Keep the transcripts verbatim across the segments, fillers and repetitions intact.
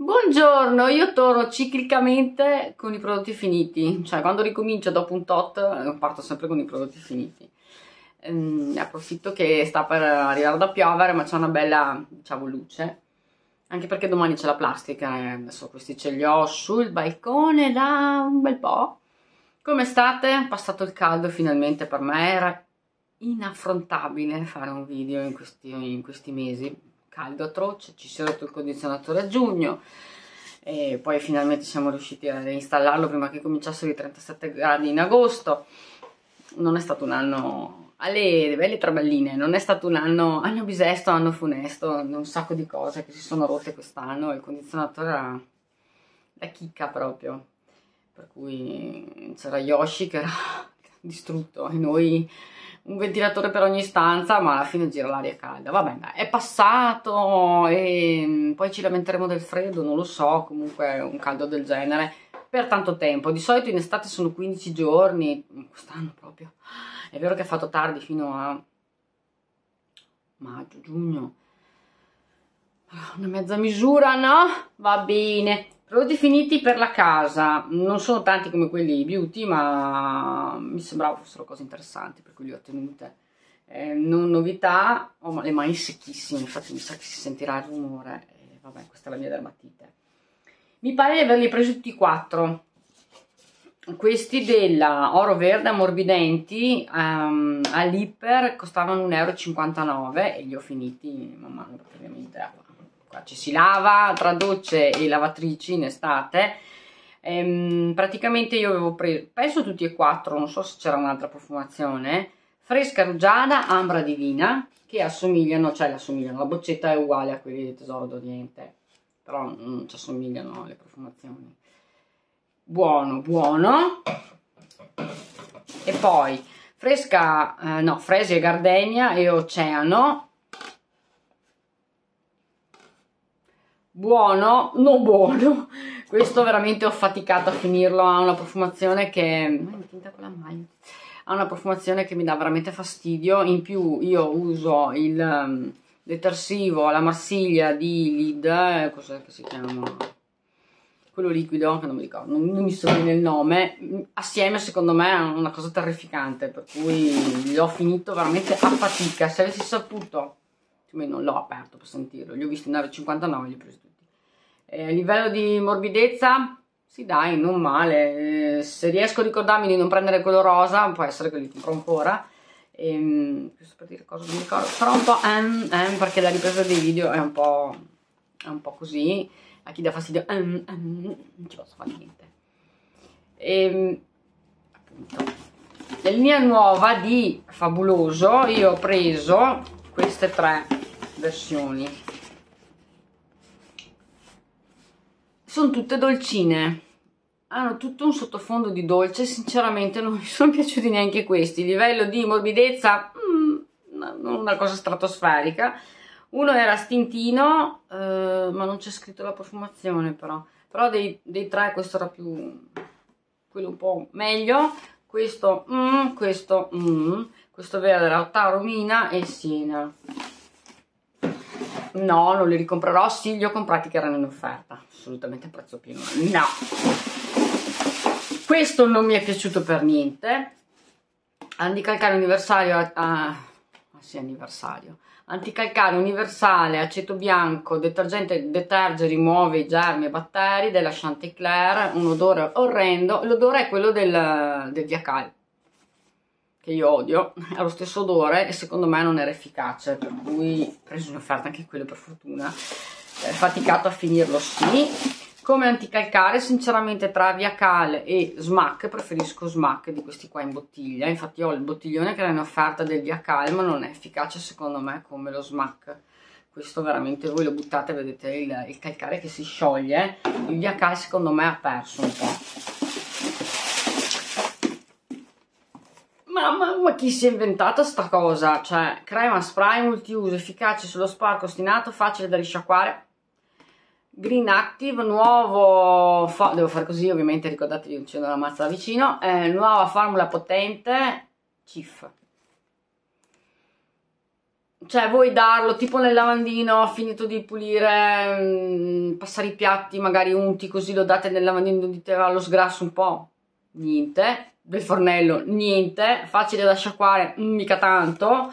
Buongiorno, io torno ciclicamente con i prodotti finiti, cioè quando ricomincio dopo un tot parto sempre con i prodotti finiti. Ehm, approfitto che sta per arrivare da piovere, ma c'è una bella, diciamo, luce, anche perché domani c'è la plastica e adesso questi ce li ho sul balcone da un bel po'. Come state? Passato il caldo finalmente, per me era inaffrontabile fare un video in questi, in questi mesi. Caldo atroce, ci si è rotto il condizionatore a giugno e poi finalmente siamo riusciti a reinstallarlo prima che cominciassero i trentasette gradi in agosto. Non è stato un anno alle belle trabelline, non è stato un anno anno bisesto, anno funesto, un sacco di cose che si sono rotte quest'anno. Il condizionatore era la chicca proprio, per cui c'era Yoshi che era distrutto e noi un ventilatore per ogni stanza, ma alla fine gira l'aria calda. Vabbè, dai, è passato e poi ci lamenteremo del freddo, non lo so, comunque un caldo del genere per tanto tempo. Di solito in estate sono quindici giorni, quest'anno proprio è vero che è fatto tardi fino a maggio, giugno, una mezza misura, no? Va bene. Prodotti finiti per la casa, non sono tanti come quelli beauty, ma mi sembrava fossero cose interessanti, per cui li ho tenute. Eh, non novità, ho le mani secchissime, infatti mi sa che si sentirà il rumore, e vabbè, questa è la mia dermatite. Mi pare di averli presi tutti e quattro, questi della Oro Verde Ammorbidenti um, all'Iper costavano un euro e cinquantanove e li ho finiti man mano praticamente. Qua ci si lava tra docce e lavatrici in estate. Ehm, praticamente io avevo preso, penso tutti e quattro, non so se c'era un'altra profumazione, Fresca Rugiada, Ambra Divina, che assomigliano, cioè assomigliano, la boccetta è uguale a quelli di Tesoro d'Oriente, però non ci assomigliano le profumazioni. Buono, buono. E poi Fresca, eh, no, Fresia e Gardenia e Oceano. Buono, non buono, questo veramente ho faticato a finirlo, ha una profumazione che ha una profumazione che mi dà veramente fastidio. In più io uso il um, detersivo alla Marsiglia di Lid, cos'è che si chiama? Quello liquido, che non mi ricordo, non, non mi so bene il nome, assieme secondo me è una cosa terrificante, per cui li ho finito veramente a fatica. Se avessi saputo, non l'ho aperto per sentirlo, li ho visti un euro e cinquantanove, li ho presi tutti. E a livello di morbidezza, sì dai, non male, eh, se riesco a ricordarmi di non prendere quello rosa, può essere che li compro ancora. E, questo per dire cosa non mi ricordo, però un po' ehm, ehm, perché la ripresa dei video è un po', è un po' così, a chi dà fastidio ehm, ehm, non ci posso fare niente. E, appunto, la linea nuova di Fabuloso, io ho preso queste tre versioni, sono tutte dolcine, hanno tutto un sottofondo di dolce, sinceramente non mi sono piaciuti neanche questi. Livello di morbidezza mm, una cosa stratosferica. Uno era stintino, eh, ma non c'è scritto la profumazione, però però dei, dei tre questo era più quello un po' meglio. Questo mm, questo mm, questo verde era Ottaro Mina e Siena. No, non li ricomprerò. Sì, li ho comprati che erano in offerta, assolutamente a prezzo pieno. No, questo non mi è piaciuto per niente. Anticalcare universale, ah, ah sì, anniversario anticalcare universale, aceto bianco, detergente, deterge, rimuove i germi e batteri della Chanticleer, un odore orrendo. L'odore è quello del, del Viacal, che io odio, ha lo stesso odore e secondo me non era efficace, per cui ho preso in offerta anche quello per fortuna. Eh, faticato a finirlo, sì. Come anticalcare, sinceramente tra Viacal e Smack preferisco Smack di questi qua in bottiglia. Infatti ho il bottiglione che era in offerta del Viacal, ma non è efficace secondo me come lo Smack. Questo veramente voi lo buttate, vedete il, il calcare che si scioglie. Il Viacal secondo me ha perso un po'. Ma, ma, ma chi si è inventata sta cosa? Cioè, crema spray multiuso, efficace sullo sparco ostinato, facile da risciacquare. Green Active, nuovo, devo fare così ovviamente, ricordatevi di accendere la mazza da vicino, eh, nuova formula potente, C I F. cioè vuoi darlo tipo nel lavandino, finito di pulire, mh, passare i piatti, magari unti, così lo date nel lavandino, dite ah, lo sgrasso un po', niente, del fornello, niente, facile da sciacquare, mica tanto.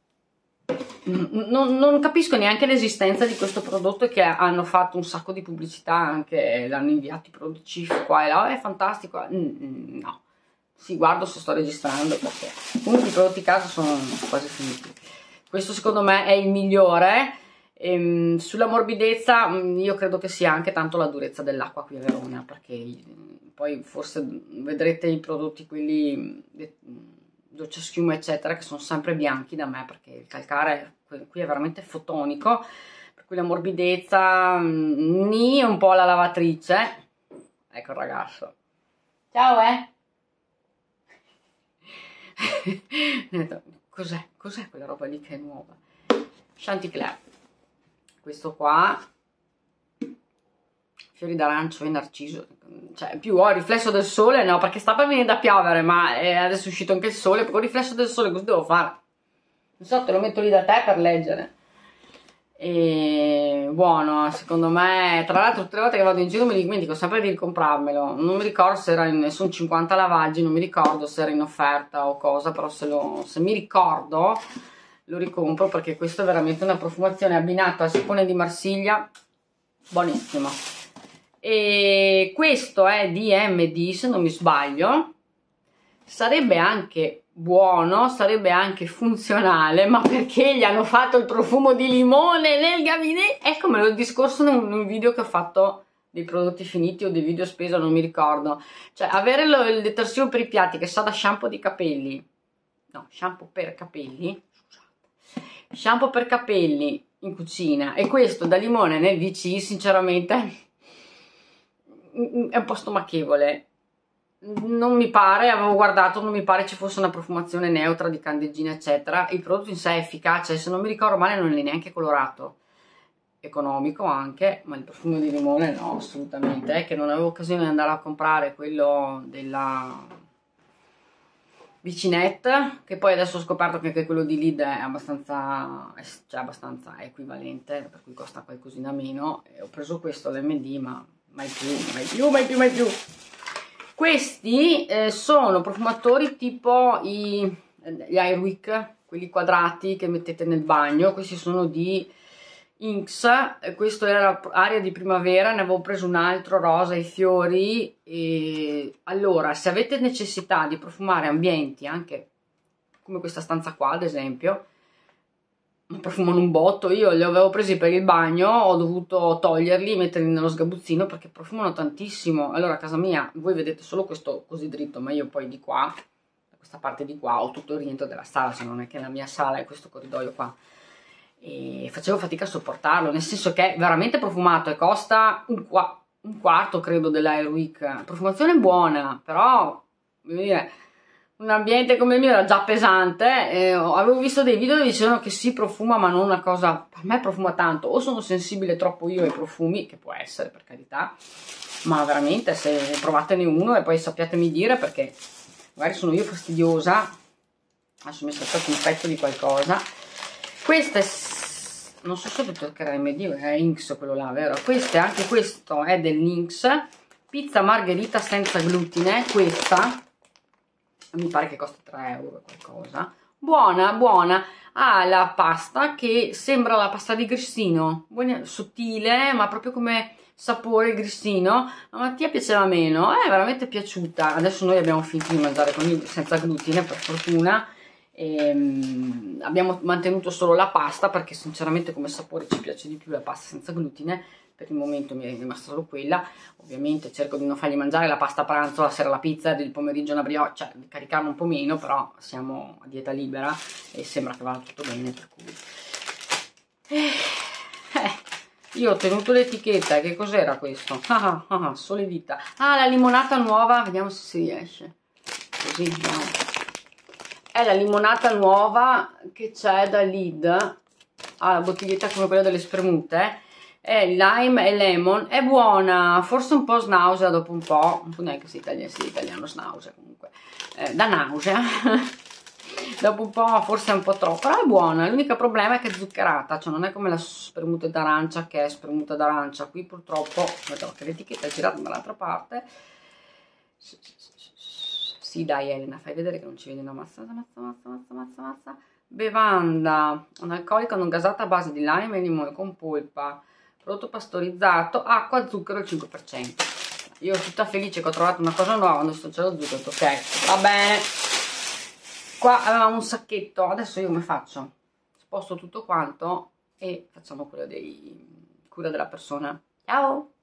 Non, non capisco neanche l'esistenza di questo prodotto, che hanno fatto un sacco di pubblicità, anche l'hanno inviato i prodotti Cif qua e là, è fantastico, no, sì, guardo se sto registrando, perché comunque i prodotti casa sono quasi finiti. Questo secondo me è il migliore. Ehm, sulla morbidezza io credo che sia anche tanto la durezza dell'acqua qui a Verona, perché poi forse vedrete i prodotti quelli doccia schiuma eccetera che sono sempre bianchi da me, perché il calcare qui è veramente fotonico, per cui la morbidezza ni è un po' la lavatrice. Ecco il ragazzo, ciao eh cos'è? Cos'è quella roba lì che è nuova? Chanticleer, questo qua, fiori d'arancio e narciso, cioè più ho il riflesso del sole, no, perché sta per venire da piovere, ma è adesso è uscito anche il sole, con il riflesso del sole cosa devo fare? Non so, te lo metto lì da te per leggere. E buono, secondo me. Tra l'altro tutte le volte che vado in giro mi dimentico sempre di ricomprarmelo, non mi ricordo se era in, sono cinquanta lavaggi, non mi ricordo se era in offerta o cosa, però se, lo, se mi ricordo lo ricompro, perché questo è veramente una profumazione abbinata al sapone di Marsiglia, buonissimo. E questo è di M D se non mi sbaglio, sarebbe anche buono, sarebbe anche funzionale, ma perché gli hanno fatto il profumo di limone nel gabinetto? Ecco, il discorso in un video che ho fatto dei prodotti finiti o dei video spesa, non mi ricordo, cioè avere lo, il detersivo per i piatti che sa da shampoo di capelli, no, shampoo per capelli, scusate, shampoo per capelli in cucina, e questo da limone nel V C, sinceramente è un po' stomachevole. Non mi pare, avevo guardato, non mi pare ci fosse una profumazione neutra di candeggina eccetera. Il prodotto in sé è efficace, se non mi ricordo male non è neanche colorato, economico anche, ma il profumo di limone no, assolutamente. È che non avevo occasione di andare a comprare quello della Vicinette, che poi adesso ho scoperto che anche quello di Lidl è abbastanza, cioè abbastanza equivalente, per cui costa qualcosina meno, e ho preso questo l'M D, ma mai più, mai più, mai più, mai più. Questi eh, sono profumatori tipo i, gli Airwick, quelli quadrati che mettete nel bagno. Questi sono di Inks, questo era aria di primavera, ne avevo preso un altro rosa ai fiori. E allora, se avete necessità di profumare ambienti, anche come questa stanza qua ad esempio, profumano un botto. Io li avevo presi per il bagno, ho dovuto toglierli, metterli nello sgabuzzino perché profumano tantissimo. Allora a casa mia voi vedete solo questo così dritto, ma io poi di qua, da questa parte di qua, ho tutto il rientro della sala, se non è che la mia sala è questo corridoio qua, e facevo fatica a sopportarlo, nel senso che è veramente profumato e costa un, qua, un quarto credo dell'Airwick. Profumazione buona, però voglio dire, un ambiente come il mio era già pesante. Eh, avevo visto dei video dove dicevano che si profuma, ma non una cosa, per me profuma tanto, o sono sensibile troppo io ai profumi, che può essere, per carità, ma veramente se provatene uno e poi sappiatemi dire, perché magari sono io fastidiosa. Adesso mi è saltato un pezzo di qualcosa. Questo è, non so se perché era M D, è Inks quello là, vero? Questo è, anche questo è dell'Inks, pizza margherita senza glutine. Questa mi pare che costi tre euro qualcosa, buona buona, ha la pasta che sembra la pasta di grissino, buona, sottile, ma proprio come sapore grissino. A Mattia piaceva meno, è veramente piaciuta. Adesso noi abbiamo finito di mangiare con il, senza glutine per fortuna, e, um, abbiamo mantenuto solo la pasta perché sinceramente come sapore ci piace di più la pasta senza glutine. Per il momento mi è rimasta solo quella. Ovviamente cerco di non fargli mangiare la pasta a pranzo, la sera la pizza, del pomeriggio una brioche, cioè di caricarlo un po' meno, però siamo a dieta libera e sembra che vada tutto bene, per cui eh, eh. Io ho tenuto l'etichetta. Che cos'era questo? Ah, ah, ah, sole vita. Ah, la limonata nuova, vediamo se si riesce così, no. È la limonata nuova che c'è da Lidl, ha la bottiglietta come quella delle spremute, è lime e lemon, è buona, forse un po' snausea dopo un po', non so neanche se italiano, se italiano snausea, comunque eh, da nausea dopo un po' forse è un po' troppo, però è buona. L'unico problema è che è zuccherata, cioè non è come la spremuta d'arancia che è spremuta d'arancia. Qui purtroppo, vedo che l'etichetta è girata dall'altra parte. Sì dai Elena, fai vedere che non ci vedi una massa, massa, massa, massa, massa, massa. Bevanda analcolica non gasata a base di lime e limone con polpa, prodotto pastorizzato, acqua, zucchero al cinque per cento. Io sono tutta felice che ho trovato una cosa nuova, quando c'è lo zucchero, ok, va bene. Qua avevamo un sacchetto, adesso io come faccio? Sposto tutto quanto e facciamo quello dei cura della persona. Ciao!